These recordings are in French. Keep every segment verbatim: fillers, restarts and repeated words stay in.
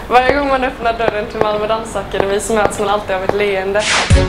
Varje gång man öppnar dörren till Malmö Dansakademi så möts man alltid av ett leende.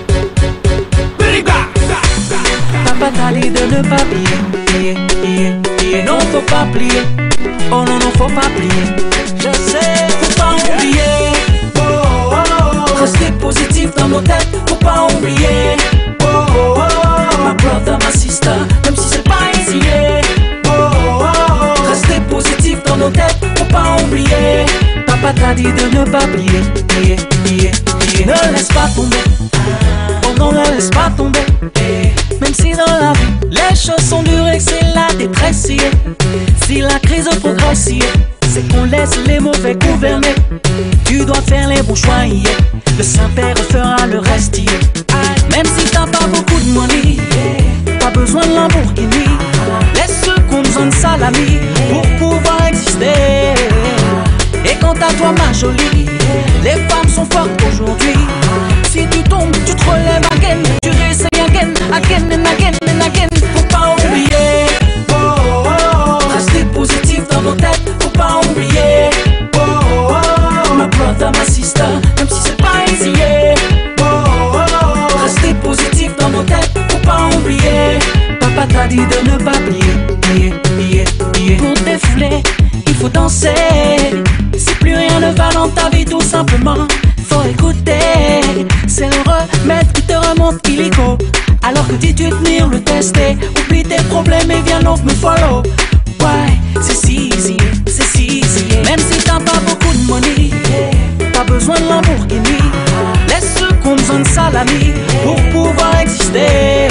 Papa t'a dit de ne pas plier, plier, plier. Non, faut pas plier. Oh non, non, faut pas plier. Je sais, faut pas oublier. Oh, oh, oh. Rester positif dans nos têtes, faut pas oublier. Oh, oh, oh. My brother, my sister, même si c'est pas easy. Oh, oh, oh. Rester positif dans nos têtes, faut pas oublier. Papa t'a dit de ne pas plier, plier, plier, plier. Ne laisse pas tomber. Oh non, ne laisse pas tomber. Même si dans la vie, les choses sont dures et que c'est la détresse. Si la crise progresse, c'est qu'on laisse les mauvais gouverner. Tu dois faire les bons choix, yeah. Le Saint-Père fera le reste, yeah. Même si t'as pas beaucoup de money, pas besoin de Lamborghini. Laisse ceux qu'on besoin de salami pour pouvoir exister. Et quant à toi ma jolie, les femmes sont fortes aujourd'hui. Si tu tombes, tu te relèves again. Tu réessayes again, again and again and again. Faut pas oublier. Oh, oh, oh. Rester positif dans nos têtes, faut pas oublier. Oh, oh, oh. My brother, my sister, même si c'est pas easy. Oh, oh, oh. Rester positif dans nos têtes, faut pas oublier. Papa t'a dit de ne pas plier, plier, plier, plier. Pour défouler, il faut danser. Si plus rien ne va dans ta vie, tout simplement, faut écouter. C'est le remède qui te remonte illico. Alors que dis-tu tenir le tester. Oublie tes problèmes et viens donc me follow. Ouais, c'est si easy, c'est si easy. Même si t'as pas beaucoup de money, pas besoin de Lamborghini. Laisse ceux qu'on besoin de salami pour pouvoir exister.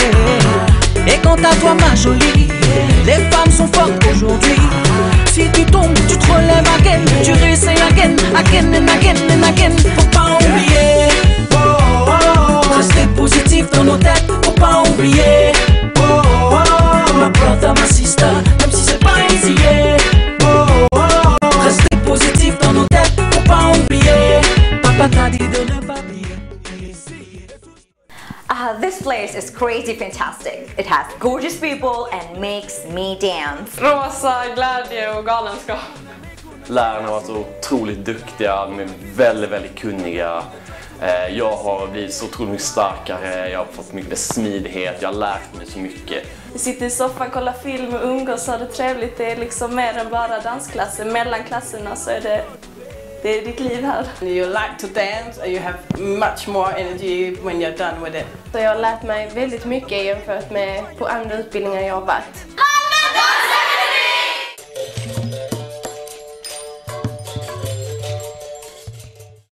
Et quant à toi ma jolie, les femmes sont fortes aujourd'hui. Si tu tombes, tu te relèves again. Tu réessayes again, again and again and again. Faut pas oublier. Oh, oh, oh. Rester positif dans nos têtes, faut pas oublier. Oh, oh, oh. My brother, my sister, même si c'est pas easy. Oh, oh, oh. Rester positif dans nos têtes, faut pas oublier. Papa t'a dit de ne pas plier. Uh, this place is crazy fantastic. It has gorgeous people and makes me dance. Rosa, glädje och galenskap. Lärarna var så otroligt duktiga, de är väldigt, väldigt kunniga. Jag har blivit så otroligt mycket starkare, jag har fått mycket smidighet, jag har lärt mig så mycket. Vi sitter i soffan, kollar film och umgås och har det trevligt. Det är liksom mer än bara dansklassen. Mellan klasserna så är det, det är ditt liv här. You like to dance and you have much more energy when you're done with it. Så jag har lärt mig väldigt mycket jämfört med på andra utbildningar jag har varit.